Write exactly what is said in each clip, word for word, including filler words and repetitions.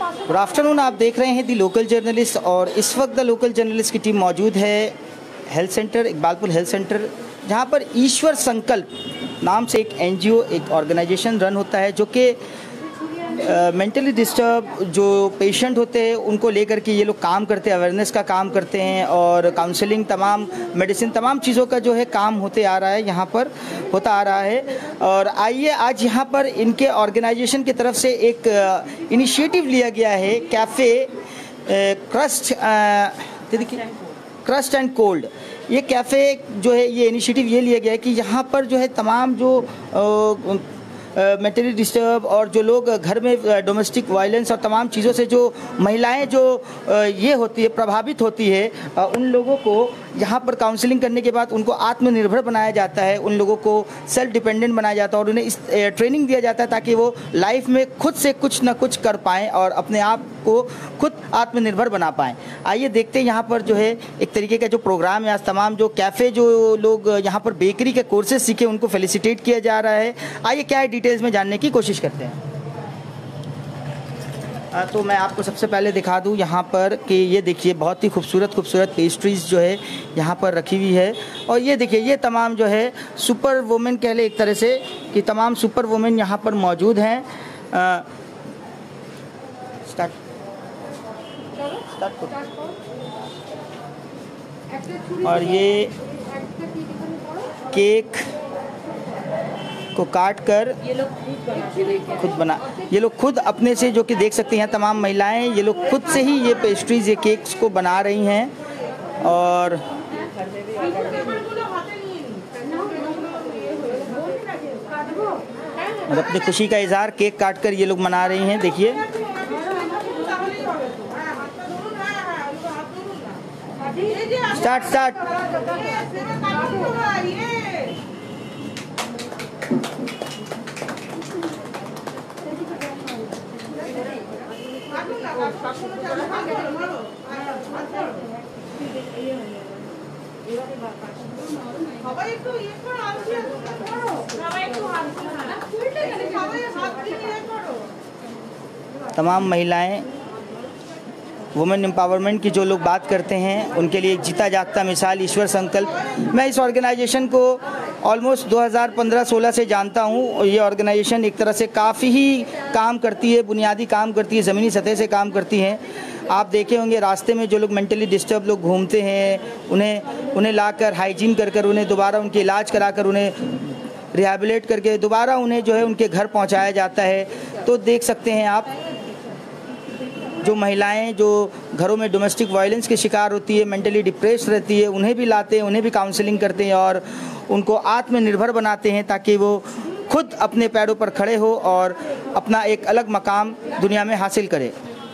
Good afternoon, आप देख रहे हैं दी लोकल जर्नलिस्ट और इस वक्त द लोकल जर्नलिस्ट की टीम मौजूद है health centre, Iqbalpur health centre, जहां पर ईश्वर संकल्प नाम से एक एनजीओ, एक ऑर्गेनाइजेशन रन होता है जो कि मेंटली डिस्टर्ब जो पेशेंट होते हैं उनको लेकर के ये लोग काम करते हैं, अवेयरनेस का काम करते हैं और काउंसलिंग, तमाम मेडिसिन, तमाम चीज़ों का जो है काम होते आ रहा है, यहाँ पर होता आ रहा है। और आइए आज यहाँ पर इनके ऑर्गेनाइजेशन की तरफ से एक इनिशिएटिव लिया गया है, कैफ़े क्रस्ट देखिए क्रस्ट एंड कोल्ड। ये कैफ़े जो है, ये इनिशिएटिव ये लिया गया है कि यहाँ पर जो है तमाम जो आ, मेंटली डिस्टर्ब और जो लोग घर में डोमेस्टिक वायलेंस और तमाम चीज़ों से जो महिलाएं जो ये होती है, प्रभावित होती है, उन लोगों को यहाँ पर काउंसलिंग करने के बाद उनको आत्मनिर्भर बनाया जाता है, उन लोगों को सेल्फ डिपेंडेंट बनाया जाता है और उन्हें इस ट्रेनिंग दिया जाता है ताकि वो लाइफ में खुद से कुछ ना कुछ कर पाएँ और अपने आप को खुद आत्मनिर्भर बना पाएँ। आइए देखते हैं यहाँ पर जो है एक तरीके का जो प्रोग्राम है, आज तमाम जो कैफ़े जो लोग यहाँ पर बेकरी के कोर्सेज सीखे उनको फेलिसिटेट किया जा रहा है। आइए क्या है डिटेल्स में जानने की कोशिश करते हैं। आ, तो मैं आपको सबसे पहले दिखा दूं यहाँ पर कि ये देखिए बहुत ही खूबसूरत खूबसूरत पेस्ट्रीज़ जो है यहाँ पर रखी हुई है और ये देखिए ये तमाम जो है सुपर वुमेन कह ले एक तरह से कि तमाम सुपर वुमेन यहाँ पर मौजूद हैं। स्टार्ट स्टार्ट और ये केक को काट कर ये लोग खुद बना ये लोग खुद अपने से, जो कि देख सकते हैं तमाम महिलाएं, ये लोग खुद से ही ये पेस्ट्रीज, ये केक्स को बना रही हैं और और अपनी खुशी का इजहार केक काट कर ये लोग मना रही हैं। देखिए स्टार्ट स्टार्ट तमाम महिलाएं वुमेन एम्पावरमेंट की जो लोग बात करते हैं उनके लिए एक जीता जागता मिसाल ईश्वर संकल्प। मैं इस ऑर्गेनाइजेशन को ऑलमोस्ट दो हज़ार पंद्रह सोलह से जानता हूँ। ये ऑर्गेनाइजेशन एक तरह से काफ़ी ही काम करती है, बुनियादी काम करती है, ज़मीनी सतह से काम करती है। आप देखे होंगे रास्ते में जो लोग मेंटली डिस्टर्ब लोग घूमते हैं उन्हें उन्हें लाकर हाइजीन कर कर उन्हें दोबारा उनके इलाज कराकर उन्हें रिहैबिलिटेट करके दोबारा उन्हें जो है उनके घर पहुँचाया जाता है। तो देख सकते हैं आप जो महिलाएं जो घरों में डोमेस्टिक वायलेंस के शिकार होती है, मेंटली डिप्रेस रहती है, उन्हें भी लाते हैं, उन्हें भी काउंसलिंग करते हैं और उनको आत्मनिर्भर बनाते हैं ताकि वो खुद अपने पैरों पर खड़े हो और अपना एक अलग मकाम दुनिया में हासिल करे।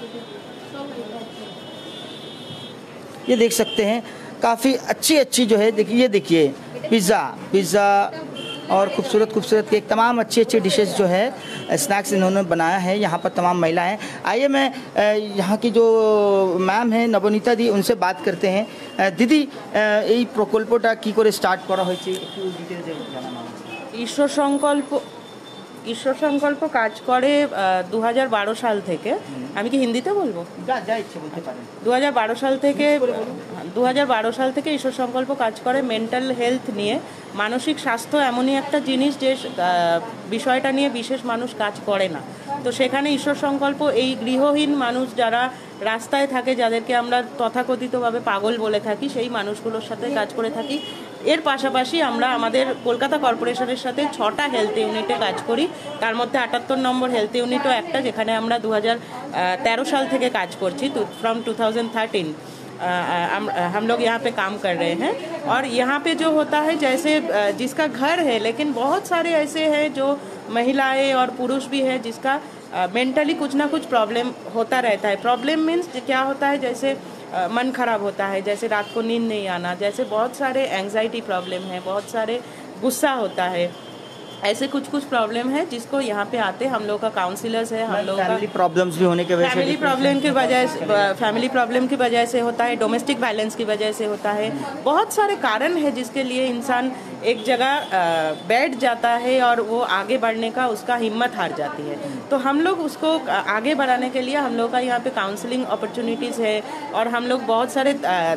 ये देख सकते हैं काफ़ी अच्छी अच्छी जो है, देखिए ये देखिए पिज़्ज़ा पिज़्ज़ा और खूबसूरत खूबसूरत केक, तमाम अच्छी अच्छी डिशेस जो है स्नैक्स इन्होंने बनाया है। यहाँ पर तमाम महिलाएं। आइए मैं यहाँ की जो मैम है नवनीता दी, उनसे बात करते हैं। दीदी এই প্রকল্পটা কি করে স্টার্ট করা হয়েছে একটু ডিটেইলসে জানানো। ঈশ্বর সংকল্প ঈশ্বর সংকল্প কাজ করে দু হাজার বারো সাল থেকে। আমি কি হিন্দিতে বলবো? যা যা ইচ্ছে বলতে পারেন। দু হাজার বারো সাল থেকে দু হাজার বারো সাল থেকে ঈশ্বর সংকল্প কাজ করে মেন্টাল হেলথ নিয়ে। মানসিক স্বাস্থ্য এমনই একটা জিনিস যে বিষয়টা নিয়ে বিশেষ মানুষ কাজ করে না। তো সেখানে ঈশ্বর সংকল্প এই গৃহহীন মানুষ যারা রাস্তায় থাকে, যাদেরকে আমরা তথাকথিতভাবে পাগল বলে থাকি, সেই মানুষগুলোর সাথে কাজ করে থাকি। এর পাশাপাশি আমরা আমাদের কলকাতা কর্পোরেশনের সাথে ছটা হেলথ ইউনিটে কাজ করি। তার মধ্যে আটাত্তর নম্বর হেলথ ইউনিটও একটা, যেখানে আমরা দু হাজার তেরো साल থেকে কাজ করছি। तो फ्रॉम टू थाउजेंड थर्टीन हम लोग यहाँ पे काम कर रहे हैं। और यहाँ पे जो होता है, जैसे जिसका घर है, लेकिन बहुत सारे ऐसे हैं जो महिलाएं और पुरुष भी है जिसका मेंटली कुछ ना कुछ प्रॉब्लम होता रहता है। प्रॉब्लम मीन्स क्या होता है, जैसे आ, मन खराब होता है, जैसे रात को नींद नहीं आना, जैसे बहुत सारे एंग्जाइटी प्रॉब्लम है, बहुत सारे गुस्सा होता है, ऐसे कुछ कुछ प्रॉब्लम है जिसको यहाँ पे आते हम लोग का काउंसलर्स है। हम लोग का फैमिली प्रॉब्लम्स भी होने के वजह से फैमिली प्रॉब्लम की वजह से फैमिली प्रॉब्लम की वजह से होता है, डोमेस्टिक वायलेंस की वजह से होता है। बहुत सारे कारण है जिसके लिए इंसान एक जगह बैठ जाता है और वो आगे बढ़ने का उसका हिम्मत हार जाती है। तो हम लोग उसको आगे बढ़ाने के लिए हम लोग का यहाँ पे काउंसलिंग अपॉर्चुनिटीज़ है और हम लोग बहुत सारे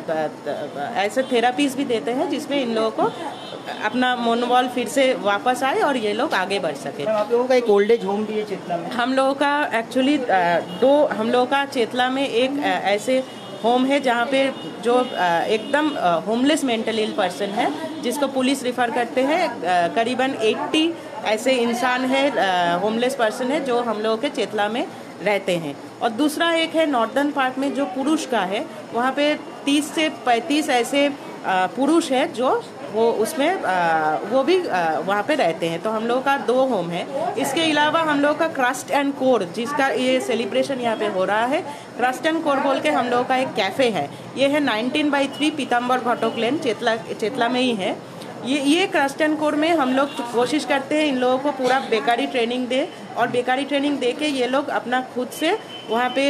ऐसे थेरापीज भी देते हैं जिसमें इन लोगों को अपना मनोबल फिर से वापस आए और ये लोग आगे बढ़ सके। आप लोगों का एक ओल्ड एज होम भी है चेतला में? हम लोगों का एक्चुअली दो हम लोगों का चेतला में एक ऐसे होम है जहाँ पे जो एकदम होमलेस मेंटल इल पर्सन है जिसको पुलिस रिफ़र करते हैं। करीबन अस्सी ऐसे इंसान है होमलेस पर्सन है जो हम लोगों के चेतला में रहते हैं। और दूसरा एक है नॉर्दर्न पार्ट में जो पुरुष का है, वहाँ पे तीस से पैंतीस ऐसे पुरुष है जो वो उसमें वो भी वहाँ पे रहते हैं। तो हम लोग का दो होम है। इसके अलावा हम लोग का क्रस्ट एंड कोर जिसका ये सेलिब्रेशन यहाँ पे हो रहा है, क्रस्ट एंड कोर बोल के हम लोग का एक कैफ़े है। ये है nineteen by three Pitambar Ghatak lane Chetla Chetla में ही है। ये ये क्रस्ट एंड कोर में हम लोग कोशिश करते हैं इन लोगों को पूरा बेकारी ट्रेनिंग दे और बेकारी ट्रेनिंग दे के ये लोग अपना खुद से वहाँ पे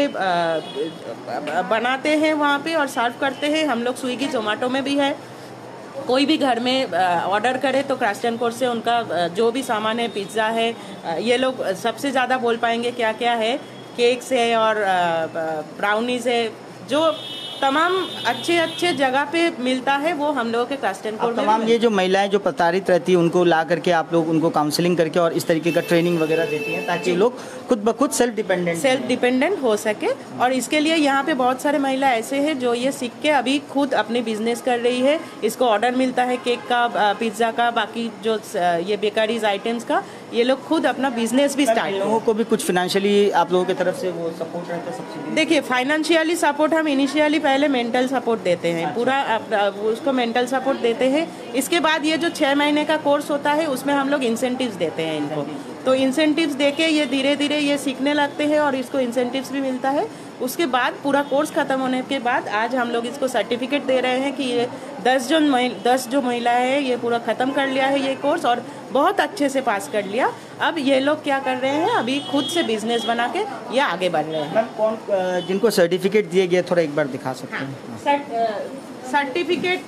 बनाते हैं वहाँ पे और सर्व करते हैं। हम लोग स्विगी जोमेटो में भी है। कोई भी घर में ऑर्डर करे तो क्रस्ट एंड कोर से उनका जो भी सामान है, पिज़्ज़ा है, ये लोग सबसे ज़्यादा बोल पाएंगे क्या क्या है, केक्स है और ब्राउनीज़ है, जो तमाम अच्छे अच्छे जगह पे मिलता है वो हम लोगों के क्रस्ट एंड कोर में। तमाम ये जो महिलाएं जो प्रताड़ित रहती है उनको ला करके आप लोग उनको काउंसलिंग करके और इस तरीके का ट्रेनिंग वगैरह देती हैं ताकि लोग खुद ब खुद सेल्फ डिपेंडेंट सेल्फ डिपेंडेंट हो सके। और इसके लिए यहाँ पे बहुत सारे महिला ऐसे हैं जो ये सीख के अभी खुद अपनी बिजनेस कर रही है। इसको ऑर्डर मिलता है केक का, पिज्ज़ा का, बाकी जो ये बेकरीज आइटम्स का, ये लोग खुद अपना बिजनेस भी स्टार्ट। लोगों को भी कुछ फाइनेंशियली आप लोगों की तरफ से वो सपोर्ट रहता है? सब्सिडी देखिए, फाइनेंशियली सपोर्ट हम इनिशियली पहले मेंटल सपोर्ट देते हैं। अच्छा। पूरा उसको मेंटल सपोर्ट देते हैं। इसके बाद ये जो छः महीने का कोर्स होता है उसमें हम लोग इंसेंटिव्स देते हैं इनको। तो इंसेंटिव्स देके ये धीरे धीरे ये सीखने लगते हैं और इसको इंसेंटिव्स भी मिलता है। उसके बाद पूरा कोर्स खत्म होने के बाद आज हम लोग इसको सर्टिफिकेट दे रहे हैं कि ये दस जो दस जो महिलाएं हैं ये पूरा ख़त्म कर लिया है ये कोर्स और बहुत अच्छे से पास कर लिया। अब ये लोग क्या कर रहे हैं, अभी खुद से बिजनेस बना के ये आगे बढ़ रहे हैं। मैम कौन जिनको सर्टिफिकेट दिए गए थोड़ा एक बार दिखा सकते हैं? सर्टिफिकेट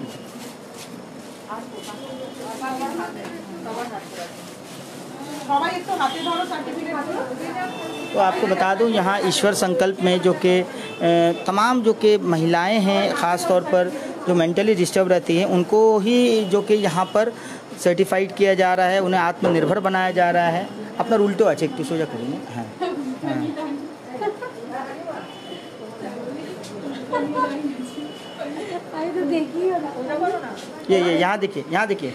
तो आपको बता दूं यहाँ ईश्वर संकल्प में जो कि तमाम जो कि महिलाएं हैं ख़ास तौर पर जो मेंटली डिस्टर्ब रहती हैं उनको ही जो कि यहाँ पर सर्टिफाइड किया जा रहा है, उन्हें आत्मनिर्भर बनाया जा रहा है। अपना उल्टो আছে একটু সোজা করুন। হ্যাঁ ये ये यहाँ देखिए, यहाँ देखिए।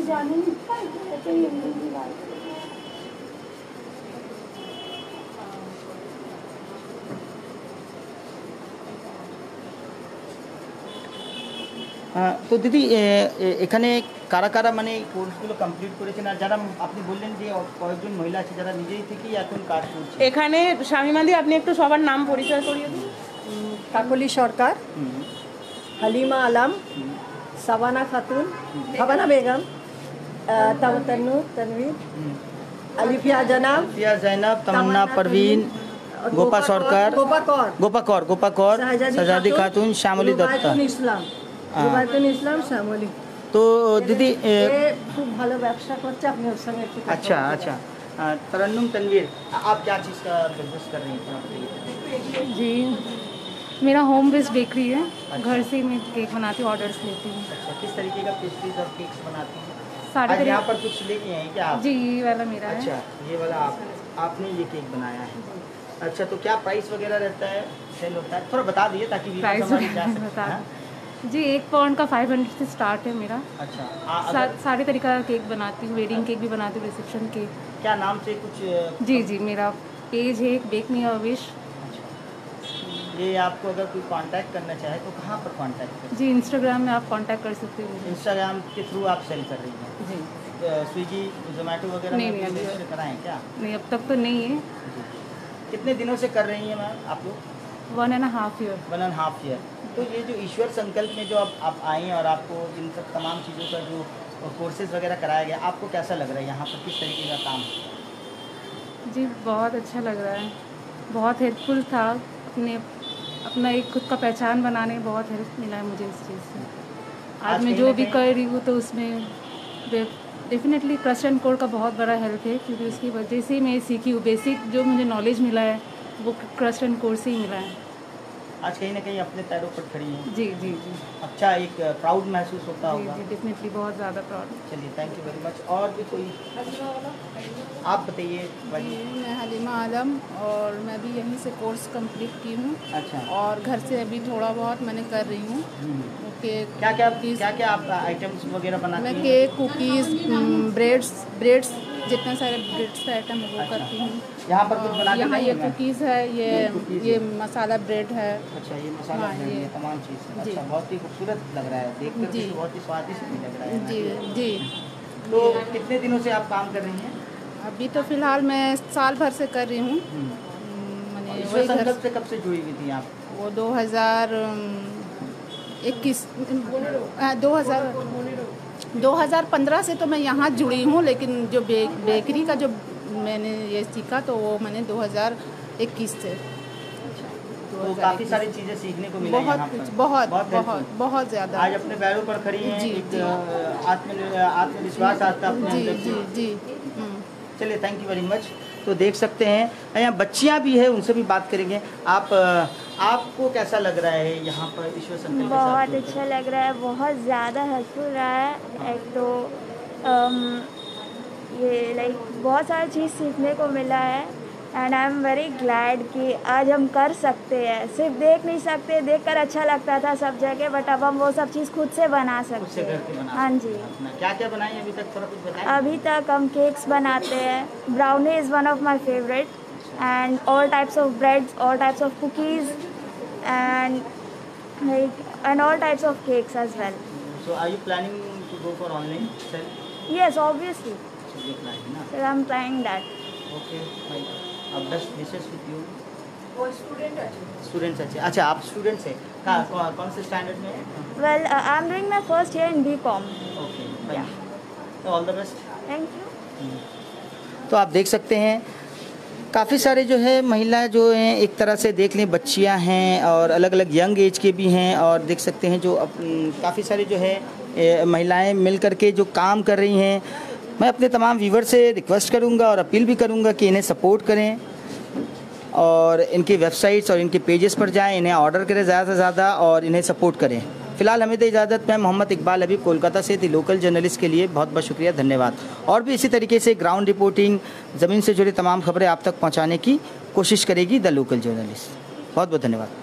हाँ तो दीदी এখানে কারা কারা মানে কোর্সগুলো কমপ্লিট করেছেন আর যারা আপনি বললেন যে কয়েকজন মহিলা আছে যারা নিজেই থেকে এখন কাজ করছে এখানে শামিমাদি আপনি একটু সবার নাম পরিচয় করিয়ে দিন। কাকলি সরকার, হালিমা আলম, সাবানা খাতুন, সাবানা বেগম, তাওয়ান্নু তনवीर, আলিফিয়া জানাব, আলিফিয়া জানাব, তমন্না परवीन, गोपा सरकार, गोपा कौर, गोपा कौर, गोपा कौर, शहजादी खातून, श्यामली दत्ता, ইসলাম, রুবায়তুল ইসলাম শ্যামলী। তো দিদি খুব ভালো ব্যবসা করছে, আপনি ওর সঙ্গে একটু अच्छा अच्छा तरन्नुम तनवीर, आप क्या चीज़ का बिजनेस कर रही हैं? जी मेरा होम बेस्ड बेकरी है। अच्छा। घर से मैं केक बनाती हूँ, ऑर्डर्स लेती हूँ। अच्छा, किस तरीके का पेस्ट्रीज और केक्स बनाती हैं? सारे आज यहाँ पर कुछ लेके हैं क्या आप? जी ये वाला मेरा है। अच्छा, ये वाला आप आपने ये केक बनाया है। अच्छा, तो क्या प्राइस वगैरह रहता है, सेल होता है? थोड़ा बता दीजिए ताकि प्राइस बता जी। एक पाउंड का फाइव हंड्रेड से स्टार्ट है मेरा। अच्छा, सा, सारे तरीका का केक बनाती हूँ, वेडिंग केक भी बनाती हूँ, रिसेप्शन केक। क्या नाम से कुछ? जी जी मेरा पेज है बेक मी अ विश। ये आपको अगर कोई कांटेक्ट करना चाहे तो कहाँ पर कांटेक्ट करें? जी इंस्टाग्राम में आप कांटेक्ट कर सकते हो। इंस्टाग्राम के थ्रू आप सेल कर रही हैं? जी। स्विगी जोमेटो वगैरह नहीं में नहीं रजिस्टर कराएं क्या? नहीं अब तक तो नहीं है। कितने दिनों से कर रही हैं मैम आप लोग? One and half year. One and half year. तो ये जो ईश्वर संकल्प में जो आप आप आई हैं और आपको इन सब तमाम चीज़ों का जो कोर्सेज वगैरह कराया गया, आपको कैसा लग रहा है यहाँ पर, किस तरीके का काम? जी बहुत अच्छा लग रहा है, बहुत हेल्पफुल था। अपने अपना एक खुद का पहचान बनाने में बहुत हेल्प मिला है मुझे इस चीज़ से। आज मैं जो भी कर रही हूँ तो उसमें डेफिनेटली क्रस्ट एंड कोर का बहुत बड़ा हेल्प है, क्योंकि उसकी वजह से मैं सीखी हूँ। बेसिक जो मुझे नॉलेज मिला है वो क्रस्ट एंड कोर से ही मिला है। आज कहीं ना कहीं अपने पैरों पर खड़ी हैं। जी जी जी अच्छा, एक प्राउड महसूस होता जी होगा। जी डेफिनेटली बहुत ज़्यादा प्राउड। चलिए, थैंक यू वेरी मच। और भी कोई आप बताइए भाई। मैं हलीमा आलम, और मैं भी यहीं से कोर्स कंप्लीट की हूँ। अच्छा, और घर से अभी थोड़ा बहुत मैंने कर रही हूँ। केक, क्या क्या कुकीज़, क्या क्या आप आइटम्स वगैरह बनाती मैं हैं? केक, कुकीज़, ब्रेड्स ब्रेड्स जितने सारे ब्रेड्स का आइटम है वो अच्छा। करती हूँ। यहाँ पर कुछ बना के यहाँ ये देंगे? कुकीज़ है, ये कुकीज़ ये है। मसाला ब्रेड है। अच्छा, ये मसाला हाँ, ब्रेड ये- है, तमाम चीज़। जी। अच्छा, बहुत ही खूबसूरत लग रहा है, देख कर जी। के बहुत ही स्वादिष्ट भी लग रहा है। जी जी तो कितने दिनों से आप काम कर रही हैं? अभी तो फ़िलहाल मैं साल भर से कर रही हूँ। और मैंने ईश्वर वही घर संकल्प से कब से जुड़ी हुई थी आप? वो दो हज़ार इक्कीस दो हज़ार दो हज़ार पंद्रह से तो मैं यहाँ जुड़ी हूँ, लेकिन जो बे, बेकरी का जो मैंने ये सीखा तो वो मैंने दो हज़ार इक्कीस से। तो काफ़ी सारी चीज़ें सीखने को मिला बहुत यहाँ कुछ, पर। बहुत helpful। बहुत बहुत ज़्यादा। आज अपने पैरों पर खड़ी हैं, जी, एक जी। आत्म आत्मविश्वास आता है अपने जी अंदर जी से। जी हम्म। चलिए, थैंक यू वेरी मच। तो देख सकते हैं यहाँ बच्चियाँ भी है, उनसे भी बात करेंगे। आप आपको कैसा लग रहा है यहाँ पर ईश्वर संकल्प के साथ बहुत जुड़कर? अच्छा लग रहा है, बहुत ज़्यादा हेल्पफुल रहा है। एक तो अम, ये लाइक बहुत सारी चीज़ सीखने को मिला है, and I am very glad कि आज हम कर सकते हैं। सिर्फ देख नहीं सकते, देखकर अच्छा लगता था सब जगह, बट अब हम वो सब चीज़ खुद से बना खुद सकते से करके हैं। बना हाँ जी। अपना क्या क्या बनाई अभी तक, थोड़ा कुछ बताएं। अभी तक हम केक्स बनाते हैं। Brownie is one of my favourite, and all types of breads, all types of cookies, and like and all types of cakes as well. So are you planning to go for online sale? Yes, obviously. ये planning ना। So I'm trying that. Okay, fine. अब best wishes with you. वो student है। Students अच्छे। अच्छा, आप students हैं कहाँ, कौन कौन से स्टैंडर्ड में हैं? Well, uh, I'm doing my first year in B Com. Okay, fine. तो all the best. Thank you. तो आप देख सकते हैं काफ़ी सारे जो है महिलाएं जो हैं, एक तरह से देख लें बच्चियां हैं और अलग अलग यंग एज के भी हैं, और देख सकते हैं जो काफ़ी सारे जो है ए, महिलाएं मिल कर के जो काम कर रही हैं। मैं अपने तमाम व्यूवर से रिक्वेस्ट करूंगा और अपील भी करूंगा कि इन्हें सपोर्ट करें और इनकी वेबसाइट्स और इनके पेजेस पर जाएं, इन्हें ऑर्डर करें ज़्यादा से ज़्यादा और इन्हें सपोर्ट करें। फिलहाल हमें दे इजाज़त। मैं मोहम्मद इकबाल अभी कोलकाता से दी लोकल जर्नलिस्ट के लिए बहुत बहुत शुक्रिया, धन्यवाद। और भी इसी तरीके से ग्राउंड रिपोर्टिंग, ज़मीन से जुड़ी तमाम खबरें आप तक पहुंचाने की कोशिश करेगी द लोकल जर्नलिस्ट। बहुत बहुत धन्यवाद।